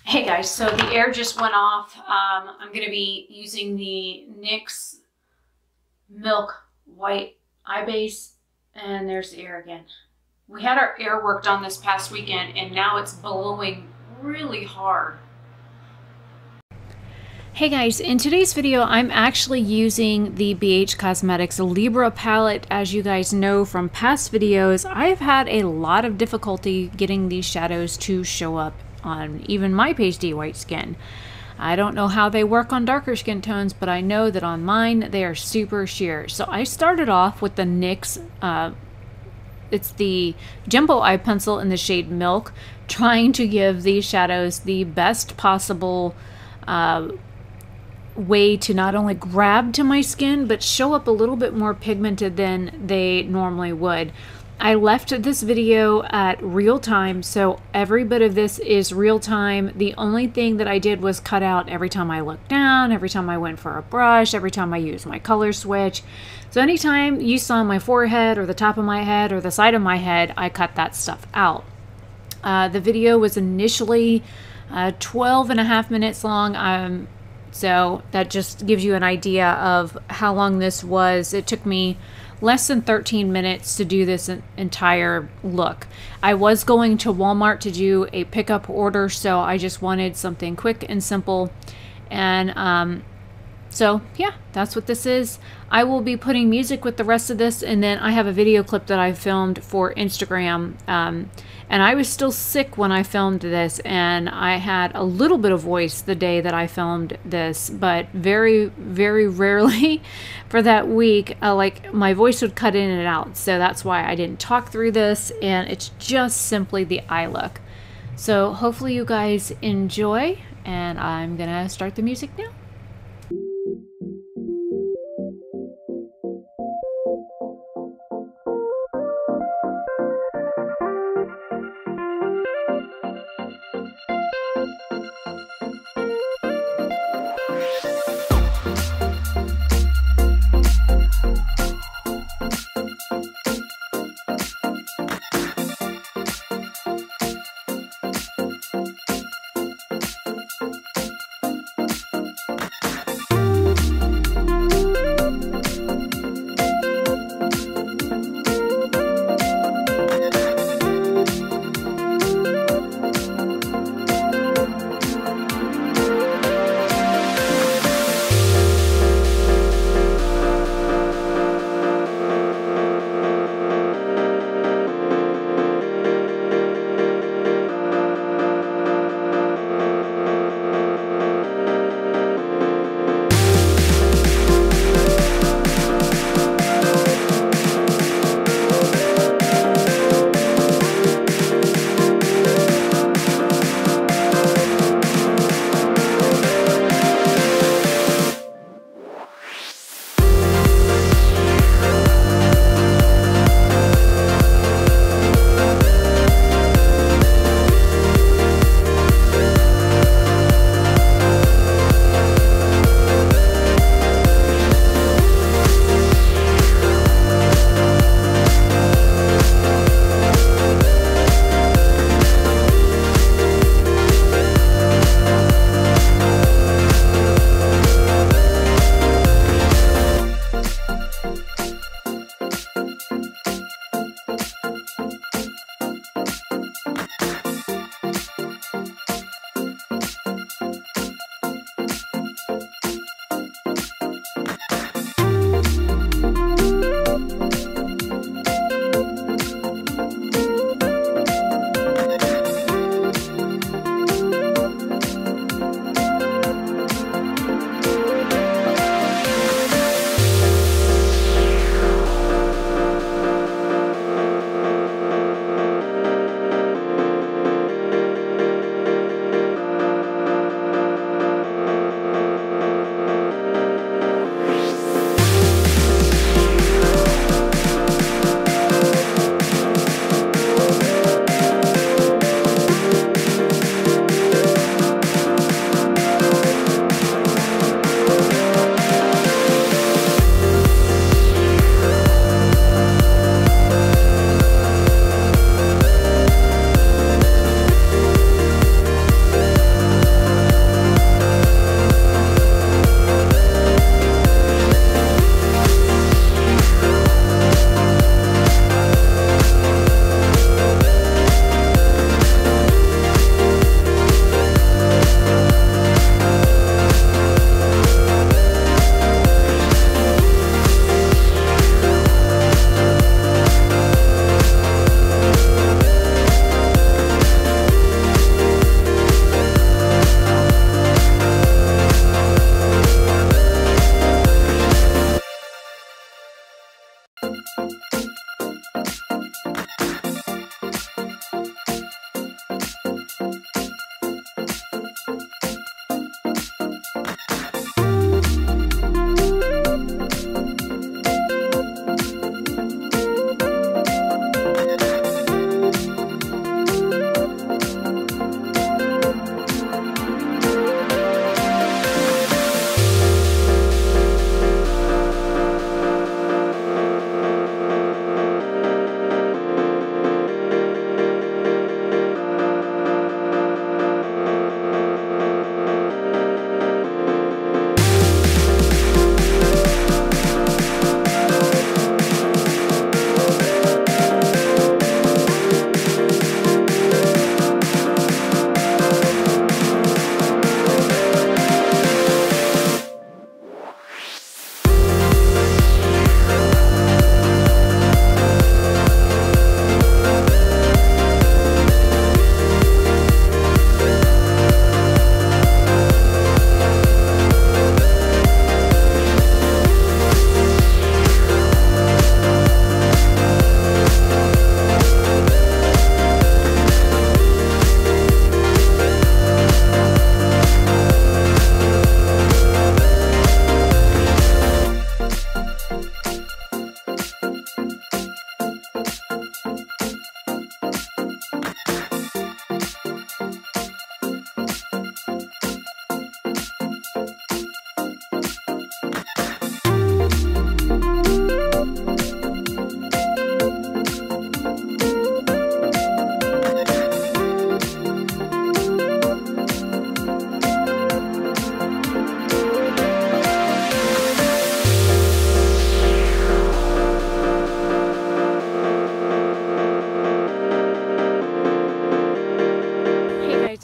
Hey guys, so the air just went off. I'm going to be using the NYX Milk White Eye Base, and there's the air again. We had our air worked on this past weekend, and now it's blowing really hard. Hey guys, in today's video, I'm actually using the BH Cosmetics Libra palette. As you guys know from past videos, I've had a lot of difficulty getting these shadows to show up on even my pasty white skin. I don't know how they work on darker skin tones, but I know that on mine they are super sheer. So I started off with the NYX, it's the Jumbo Eye Pencil in the shade Milk, trying to give these shadows the best possible way to not only grab to my skin, but show up a little bit more pigmented than they normally would. I left this video at real time, so every bit of this is real time. The only thing that I did was cut out every time I looked down, every time I went for a brush, every time I used my color switch. So anytime you saw my forehead or the top of my head or the side of my head, I cut that stuff out. The video was initially 12.5 minutes long, so that just gives you an idea of how long this was. It took me less than 13 minutes to do this entire look. I was going to Walmart to do a pickup order, so I just wanted something quick and simple. And so yeah, that's what this is. I will be putting music with the rest of this, and then I have a video clip that I filmed for Instagram. And I was still sick when I filmed this, and I had a little bit of voice the day that I filmed this, but very, very rarely for that week, like my voice would cut in and out. So that's why I didn't talk through this, and it's just simply the eye look. So hopefully you guys enjoy, and I'm gonna start the music now.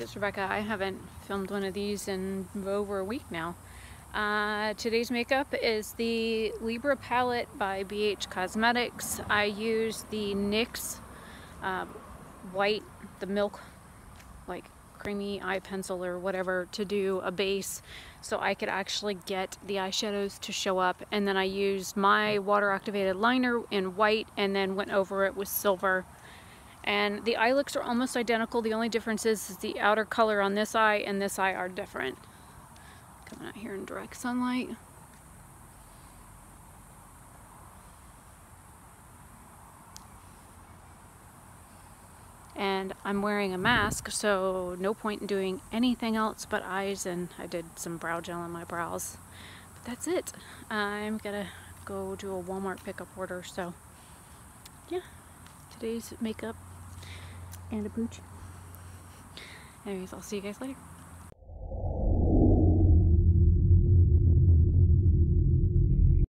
it's Rebecca. I haven't filmed one of these in over a week now. Today's makeup is the Libra palette by BH Cosmetics. I use the NYX white, the milk, like creamy eye pencil or whatever, to do a base so I could actually get the eyeshadows to show up. And then I used my water activated liner in white and then went over it with silver. And the eye looks are almost identical. The only difference is the outer color on this eye and this eye are different. Coming out here in direct sunlight. And I'm wearing a mask, so no point in doing anything else but eyes, and I did some brow gel on my brows. But that's it. I'm gonna go do a Walmart pickup order, so yeah, today's makeup and a pooch. Anyways, I'll see you guys later.